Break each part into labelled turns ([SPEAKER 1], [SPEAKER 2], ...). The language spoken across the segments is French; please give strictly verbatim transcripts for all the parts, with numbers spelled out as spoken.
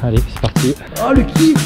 [SPEAKER 1] Allez, c'est parti.
[SPEAKER 2] Oh le kiff.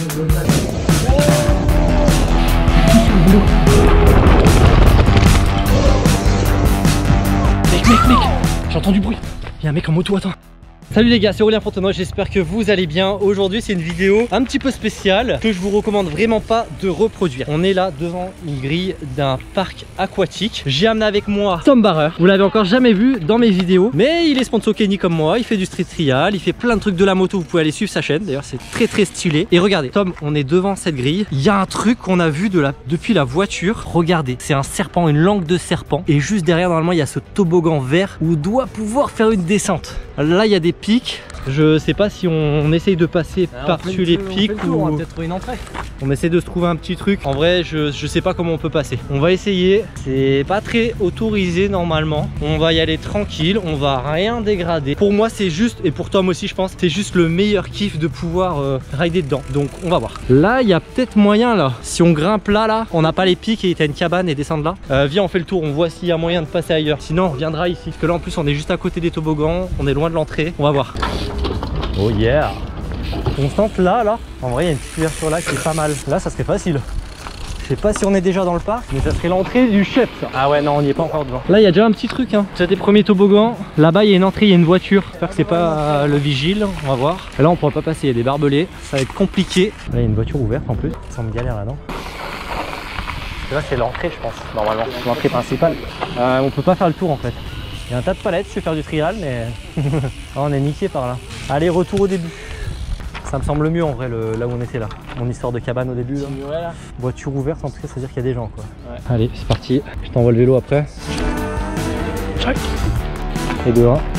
[SPEAKER 1] Mec, mec, mec, j'ai entendu bruit. Il y a un mec en moto, attends. Salut les gars, c'est Aurélien Fontenoy, j'espère que vous allez bien. Aujourd'hui c'est une vidéo un petit peu spéciale que je vous recommande vraiment pas de reproduire. On est là devant une grille d'un parc aquatique. J'ai amené avec moi Tom Barreur. Vous l'avez encore jamais vu dans mes vidéos, mais il est sponsor Kenny comme moi, il fait du street trial, il fait plein de trucs de la moto, vous pouvez aller suivre sa chaîne. D'ailleurs c'est très très stylé. Et regardez, Tom, on est devant cette grille. Il y a un truc qu'on a vu de la... depuis la voiture. Regardez, c'est un serpent, une langue de serpent. Et juste derrière normalement il y a ce toboggan vert où on doit pouvoir faire une descente. Là il y a des pics. Je sais pas si on, on essaye de passer par-dessus les pics ou
[SPEAKER 2] on va peut-être trouver une entrée.
[SPEAKER 1] On essaie de se trouver un petit truc. En vrai je, je sais pas comment on peut passer. On va essayer. C'est pas très autorisé normalement. On va y aller tranquille. On va rien dégrader. Pour moi c'est juste, et pour Tom aussi je pense, c'est juste le meilleur kiff de pouvoir euh, rider dedans. Donc on va voir. Là il y a peut-être moyen là. Si on grimpe là là, on n'a pas les pics et t'as une cabane et descendre là. Euh, viens on fait le tour. On voit s'il y a moyen de passer ailleurs. Sinon on reviendra ici. Parce que là en plus on est juste à côté des toboggans. On est loin de l'entrée. On va voir. Oh yeah. On tente là, là. En vrai, il y a une petite ouverture là qui est pas mal. Là, ça serait facile. Je sais pas si on est déjà dans le parc, mais ça serait l'entrée du chef, ça. Ah ouais, non, on n'y est pas encore devant. Là, il y a déjà un petit truc, hein. C'est des premiers toboggans. Là-bas, il y a une entrée, il y a une voiture. J'espère que c'est pas euh, le vigile. On va voir. Et là, on pourra pas passer. Il y a des barbelés. Ça va être compliqué. Là, il y a une voiture ouverte en plus. Ça me galère là, non? Là, c'est l'entrée, je pense, normalement. L'entrée principale. Euh, on peut pas faire le tour en fait. Il y a un tas de palettes, je vais faire du trial, mais oh, on est niqué par là. Allez, retour au début. Ça me semble mieux en vrai, le... là où on était là. Mon histoire de cabane au début. Là. Ouais, là. Voiture ouverte, en tout cas, ça veut dire qu'il y a des gens quoi. Ouais. Allez, c'est parti. Je t'envoie le vélo après. Check. Et deux, un.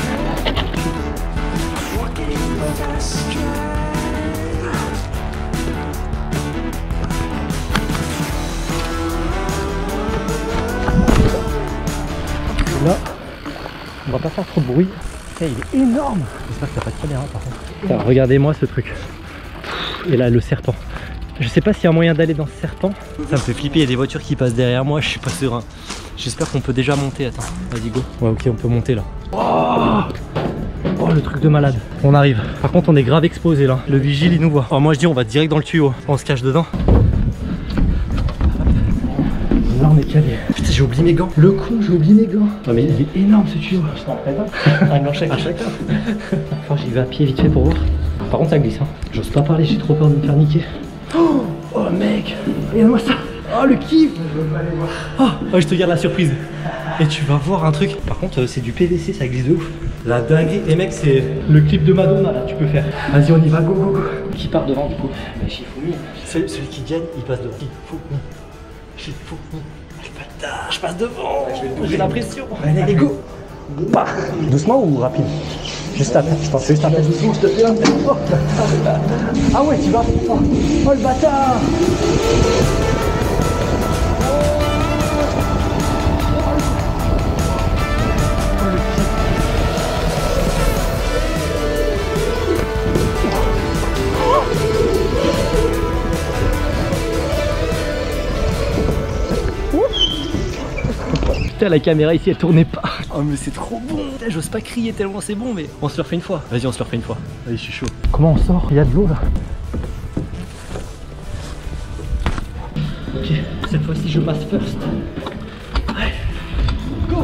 [SPEAKER 1] Là. On va pas faire trop de bruit. Hey, il est énorme. J'espère que t'as pas de caméra par contre. Regardez-moi ce truc. Et là le serpent. Je sais pas s'il y a moyen d'aller dans ce serpent. Ça me fait flipper, il y a des voitures qui passent derrière moi, je suis pas serein. J'espère qu'on peut déjà monter. Attends, vas-y go. Ouais ok, on peut monter là. Oh, oh le truc de malade. On arrive. Par contre on est grave exposé là. Le vigile il nous voit. Alors moi je dis on va direct dans le tuyau. On se cache dedans. Là on est calé. Putain j'ai oublié mes gants. Le con j'ai oublié mes gants. Non mais il est énorme ce tuyau. Je t'en prête un. Un gant chacun. chacun. Enfin j'y vais à pied vite fait pour voir. Par contre ça glisse hein. J'ose pas parler, j'ai trop peur de me faire niquer. Oh, oh mec, regarde-moi ça. Oh le kiff. Oh, oh je te garde la surprise. Et tu vas voir un truc. Par contre c'est du P V C, ça glisse de ouf. La dinguerie. Et mec c'est le clip de Madonna là tu peux faire. Vas-y on y va, go go go. Qui part devant du coup? Bah Shifumi. Celui, celui qui gagne il passe devant. Shifumi. Shifumi. Je passe devant. J'ai l'impression. Allez, allez, go. Bah. Doucement ou rapide? Juste à peine. Je pense juste à peine. Doucement, je te fais un peu. Ah ouais, tu vas. Oh, oh le bâtard. Putain la caméra ici elle tournait pas. Oh mais c'est trop bon. J'ose pas crier tellement c'est bon mais on se le refait une fois. Vas-y on se le refait une fois. Vas-y je suis chaud. Comment on sort? Il y a de l'eau là. Ok, cette fois-ci je passe first. Allez, go.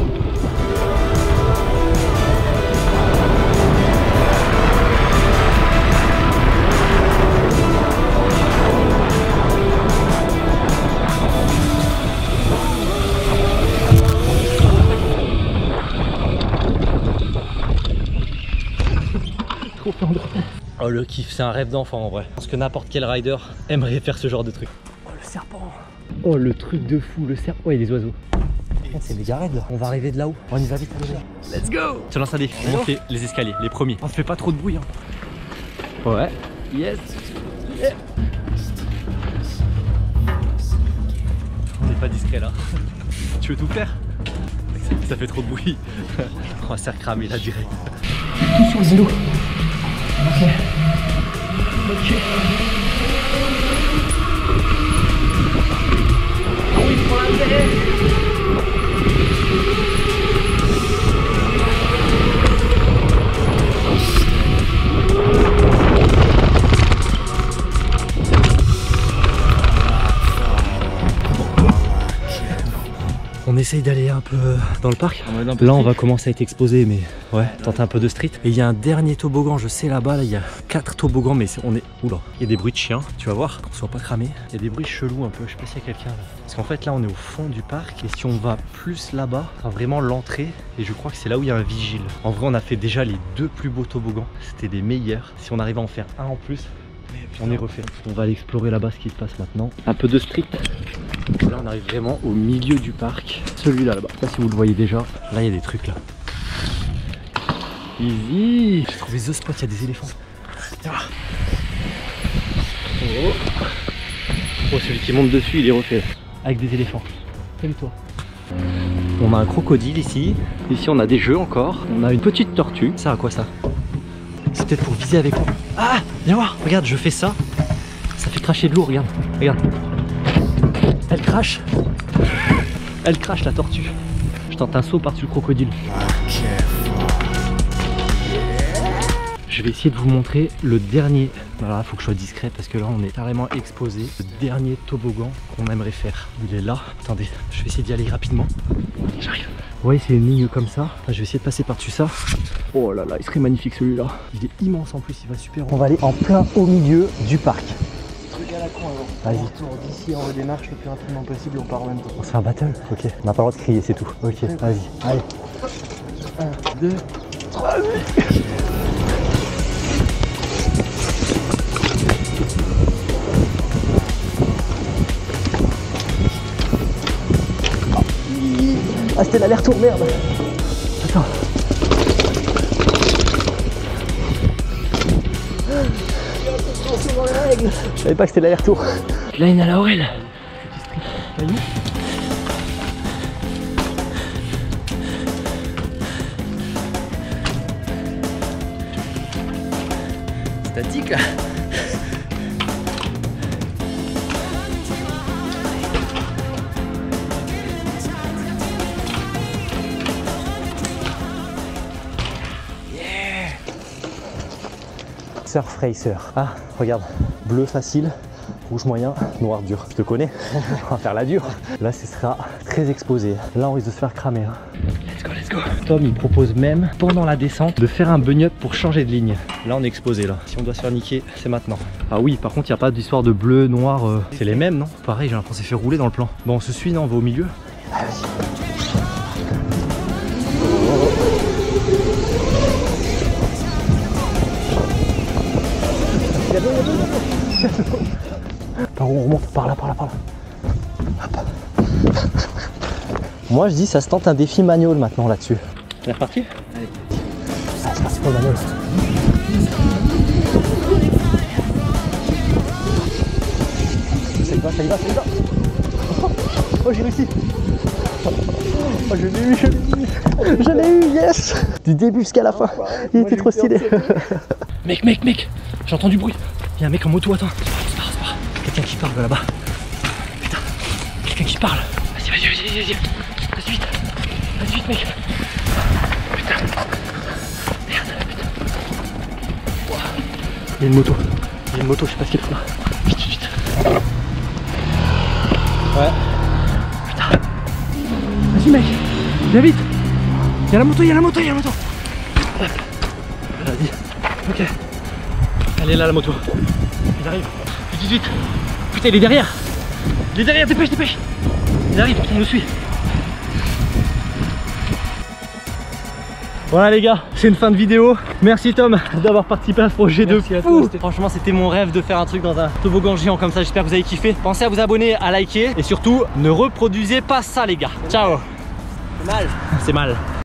[SPEAKER 1] Oh le kiff, c'est un rêve d'enfant en vrai. Je pense que n'importe quel rider aimerait faire ce genre de truc. Oh le serpent. Oh le truc de fou, le serpent. Oh il y a des oiseaux. C'est méga raide là. On va arriver de là-haut. On y va vite. Let's go. Tu lances un dé. On fait les escaliers, les premiers. On se fait pas trop de bruit hein. Ouais. Yes. Yeah. On n'est pas discret là. Tu veux tout faire? Ça, ça fait trop de bruit. On va se faire cramer là direct. Tout sur le vélo. Ok. Ok. Ah oui, pour l'intérêt. essaye d'aller un peu dans le parc. Là on va commencer à être exposé, mais ouais, tenter un peu de street. Et il y a un dernier toboggan, je sais là-bas, là il y a quatre toboggans, mais on est... Oula, il y a des bruits de chiens, tu vas voir, qu'on soit pas cramé. Il y a des bruits chelous un peu, je sais pas s'il y a quelqu'un là. Parce qu'en fait là on est au fond du parc, et si on va plus là-bas, enfin vraiment l'entrée, et je crois que c'est là où il y a un vigile. En vrai on a fait déjà les deux plus beaux toboggans, c'était les meilleurs. Si on arrive à en faire un en plus, on est refait. On va aller explorer là-bas ce qui se passe maintenant. Un peu de street. Là on arrive vraiment au milieu du parc. Celui-là là-bas. Je sais pas si vous le voyez déjà. Là il y a des trucs là. Easy. J'ai trouvé the spot, il y a des éléphants. Oh. Oh, celui qui monte dessus il est refait. Avec des éléphants. Calme-toi. On a un crocodile ici. Ici on a des jeux encore. On a une petite tortue. Ça à quoi ça? C'est peut-être pour viser avec moi. Ah, viens voir, regarde, je fais ça. Ça fait cracher de l'eau, regarde. Regarde. Elle crache. Elle crache la tortue. Je tente un saut par-dessus le crocodile. Je vais essayer de vous montrer le dernier. Voilà, il faut que je sois discret parce que là on est carrément exposé. Le dernier toboggan qu'on aimerait faire. Il est là. Attendez, je vais essayer d'y aller rapidement. J'arrive. Vous voyez, c'est une ligne comme ça. Je vais essayer de passer par-dessus ça. Oh là là, il serait magnifique celui-là. Il est immense en plus, il va super. On va aller en plein au milieu du parc.
[SPEAKER 2] Truc à la con alors.
[SPEAKER 1] Vas-y.
[SPEAKER 2] On retourne d'ici, on redémarche le plus rapidement possible, on part en même temps.
[SPEAKER 1] On se fait un battle? Ok. On n'a pas le droit de crier, c'est tout. Ok, vas-y. Allez.
[SPEAKER 2] un, deux, trois.
[SPEAKER 1] Ah, c'était l'aller-retour, merde. Attends. Je savais pas que c'était l'aller-retour. Là, il y a la Aurel. Statique là. Surf Racer. Ah, regarde, bleu facile, rouge moyen, noir dur. Je te connais, on va faire la dure. Là, ce sera très exposé. Là, on risque de se faire cramer. Hein. Let's go, let's go. Tom, il propose même, pendant la descente, de faire un bunny-up pour changer de ligne. Là, on est exposé, là. Si on doit se faire niquer, c'est maintenant. Ah oui, par contre, il n'y a pas d'histoire de bleu, noir. Euh... C'est les mêmes, non? Pareil, j'ai l'impression que c'est fait rouler dans le plan. Bon, on se suit, non? On va au milieu. Ah, vas-y. Par où on remonte? Par là, par là, par là. Hop. Moi je dis ça se tente un défi manual maintenant là-dessus. On est reparti? Allez. Ah, c'est parti pour le manual. Ça y va, ça y va, ça y va. Oh, j'ai réussi. Oh, je l'ai eu, je l'ai eu. Je l'ai eu, yes. Du début jusqu'à la fin. Il était trop stylé. Mec, mec, mec, j'entends du bruit. Il y a un mec en moto, attends. C'est pas grave, c'est pas grave. Quelqu'un qui parle là-bas. Putain, quelqu'un qui parle. Vas-y, vas-y, vas-y, vas-y. Vas-y vite. Vas-y vite, mec. Putain. Merde, putain. Wow. Il y a une moto. Il y a une moto, je sais pas ce qu'il faut là. Vite, vite, vite. Ouais. Putain. Vas-y, mec. Viens vite. Il y a la moto, il y a la moto, il y a la moto. Vas-y. Ok. Elle est là la moto. Il arrive. Vite, vite, vite. Putain, il est derrière. Il est derrière, dépêche, dépêche. Il arrive, il nous suit. Voilà les gars, c'est une fin de vidéo. Merci Tom d'avoir participé à ce projet. Merci de fou. Toi, franchement, c'était mon rêve de faire un truc dans un toboggan géant comme ça. J'espère que vous avez kiffé. Pensez à vous abonner, à liker et surtout, ne reproduisez pas ça les gars. Ciao. C'est mal. C'est mal.